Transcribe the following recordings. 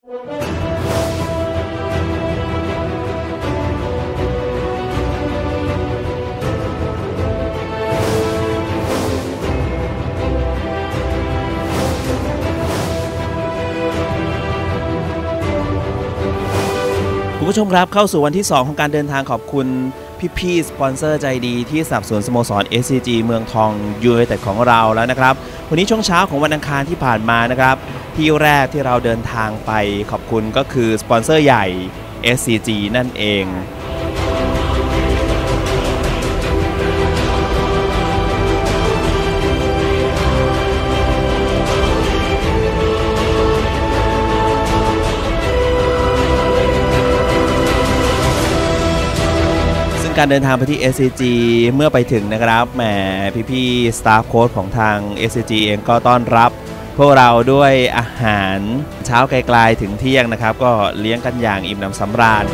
คุณผู้ชมครับเข้าสู่วันที่2ของการเดินทางขอบคุณพี่ๆสปอนเซอร์ใจดีที่สนับสนุนสโมสร SCG เมืองทองยูไนเต็ดของเราแล้วนะครับวันนี้ช่วงเช้าของวันอังคารที่ผ่านมานะครับที่แรกที่เราเดินทางไปขอบคุณก็คือสปอนเซอร์ใหญ่ SCG นั่นเองการเดินทางไปที่ SCG เมื่อไปถึงนะครับแหมพี่ๆสตาฟโค้ชของทาง SCG เองก็ต้อนรับพวกเราด้วยอาหารเช้าไกลๆถึงเที่ยงนะครับก็เลี้ยงกันอย่างอิ่มหนำสำราญ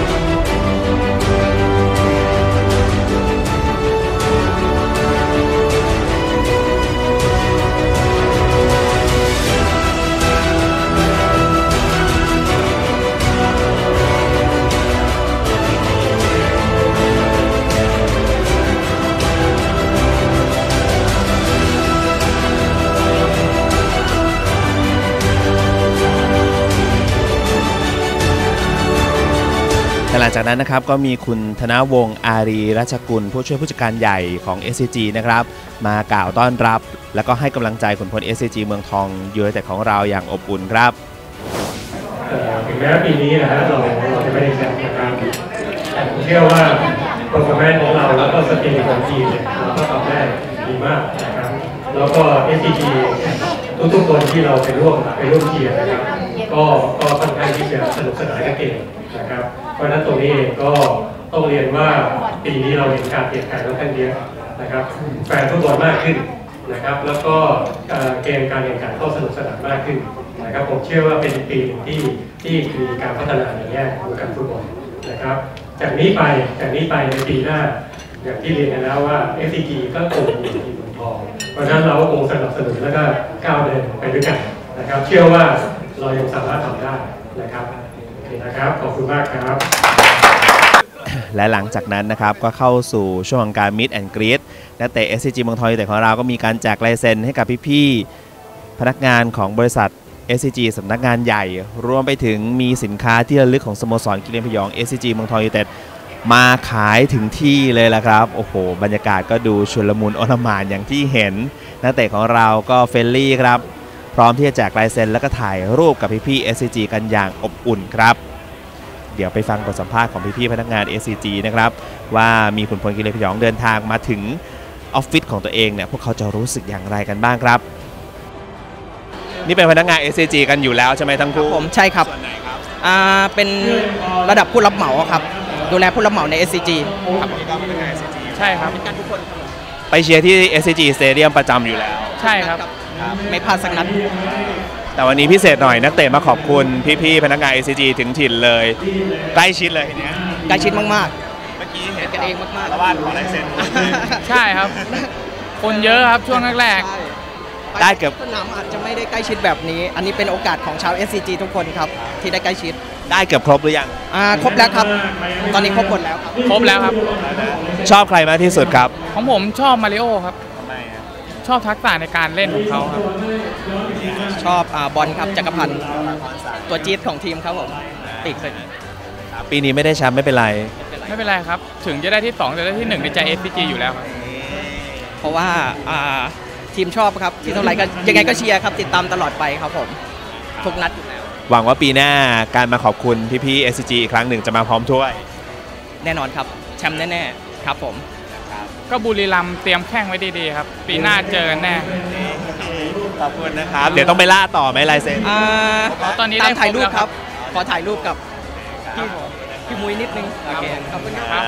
หลังจากนั้นนะครับก็มีคุณธนวงศ์อารีรัชกุลผู้ช่วยผู้จัดการใหญ่ของ SCG นะครับมากล่าวต้อนรับแล้วก็ให้กำลังใจขุนพล SCG เมืองทองยูไนเต็ดของเราอย่างอบอุ่นครับถึงแม้ปีนี้นะฮะเราจะไม่ได้แชมป์นะครับแต่ผมเชื่อว่าโปรแกรมของเราแล้วก็สปิริตของทีมเนี่ยเราก็ทำได้ดีมากนะครับแล้วก็ SCG ทุกคนที่เราไปร่วมเชียร์นะครับก็ค่อนข้างที่จะสนุกสนานกันเองนะครับเพราะฉะนั้นตรงนี้เองก็ต้องเรียนว่าปีนี้เราเห็นการเปลี่ยนแปลงค่อนข้างเยอะนะครับแฟนฟุตบอลมากขึ้นนะครับแล้วก็เกมการแข่งขันก็สนุกสนานมากขึ้นนะครับผมเชื่อว่าเป็นปีที่มีการพัฒนาในแง่ของการฟุตบอลนะครับจากนี้ไปในปีหน้าอย่างที่เรียนกันแล้วว่า SCG ก็คงมีทีมเมืองทองเพราะฉะนั้นเราก็คงสนับสนุนแล้วก็ก้าวเดินไปด้วยกันนะครับเชื่อว่าเรายังสามารถทำได้นะครับโอเคนะครับขอบคุณมากครับและหลังจากนั้นนะครับก็เข้าสู่ช่วงการ Meet and Greet นักเตะ SCG เมืองทองยูไนเต็ดของเราก็มีการแจกลายเซ็นให้กับพี่ๆพนักงานของบริษัท SCG สำนักงานใหญ่รวมไปถึงมีสินค้าที่ระลึกของสโมสรกิเลนพยอง SCG เมืองทองยูไนเต็ดมาขายถึงที่เลยละครับโอ้โหบรรยากาศก็ดูชุลมุนโอลหม่านอย่างที่เห็นนักเตะของเราก็เฟรนลี่ครับพร้อมที่จะแจกลายเซ็นแล้วก็ถ่ายรูปกับพี่ๆ SCG กันอย่างอบอุ่นครับเดี๋ยวไปฟังบทสัมภาษณ์ของพี่ๆพนักงาน SCG นะครับว่ามีขุนพลกิเลนพยองเดินทางมาถึงออฟฟิศของตัวเองเนี่ยพวกเขาจะรู้สึกอย่างไรกันบ้างครับนี่เป็นพนักงาน SCG กันอยู่แล้วใช่ไหมทั้งคู่ผมใช่ครับส่วนไหนครับเป็นระดับผู้รับเหมาครับดูแลผู้รับเหมาใน SCG ครับนี่ก็พนักงาน SCG ใช่ครับเป็นการทุกคนไปเชียร์ที่ SCG Stadium ประจำอยู่แล้วใช่ครับไม่พลาดสักนัดแต่วันนี้พิเศษหน่อยนักเตะมาขอบคุณพี่ๆพนักงาน SCG ถึงถิ่นเลยใกล้ชิดเลยทีนี้ใกล้ชิดมากๆเมื่อกี้เห็นกันเองมากๆแล้วว่าขอลายเซ็นใช่ครับคนเยอะครับช่วงแรกๆได้เกือบสนามอาจจะไม่ได้ใกล้ชิดแบบนี้อันนี้เป็นโอกาสของชาว SCG ทุกคนครับที่ได้ใกล้ชิดได้เกือบครบหรือยังครบแล้วครับตอนนี้ครบหมดแล้วครับครบแล้วครับชอบใครมากที่สุดครับของผมชอบมาริโอครับชอบทักษะในการเล่นของเขาครับชอบบอลครับจักรพันธ์ตัวจี๊ดของทีมครับผมติดเลยปีนี้ไม่ได้แชมป์ไม่เป็นไรครับถึงจะได้ที่2จะได้ที่1ในใจ SCG อยู่แล้วครับเพราะว่าทีมชอบครับที่เท่าไหร่ก็ยังไงก็เชียร์ครับติดตามตลอดไปครับผมทุกนัดอยู่แล้วหวังว่าปีหน้าการมาขอบคุณพี่ๆ SCG อีกครั้งหนึ่งจะมาพร้อมถ้วยแน่นอนครับแชมป์แน่ๆครับผมก็บุรีรัมย์เตรียมแข่งไว้ดีๆครับปีหน้าเจอกันแน่ขอบคุณนะครับเดี๋ยวต้องไปล่าต่อไหมลายเซ็นตอนนี้ได้ถ่ายรูปครับขอถ่ายรูปกับพี่มุ้ยนิดนึงโอเคขอบคุณครับ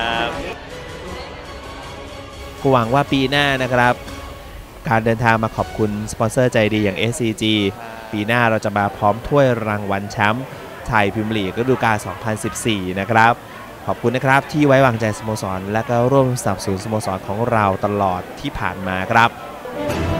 กูหวังว่าปีหน้านะครับการเดินทางมาขอบคุณสปอนเซอร์ใจดีอย่าง SCG ปีหน้าเราจะมาพร้อมถ้วยรางวัลแชมป์ไทยพรีเมียร์ลีกฤดูกาล 2014 นะครับขอบคุณนะครับที่ไว้วางใจสโมสรและก็ร่วมสนับสนุนสโมสรของเราตลอดที่ผ่านมาครับ